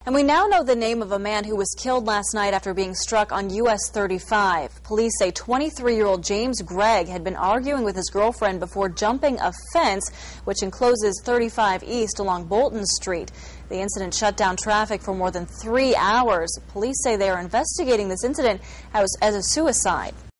And we now know the name of a man who was killed last night after being struck on US 35. Police say 23-year-old James Gregg had been arguing with his girlfriend before jumping a fence which encloses 35 East along Bolton Street. The incident shut down traffic for more than 3 hours. Police say they are investigating this incident as a suicide.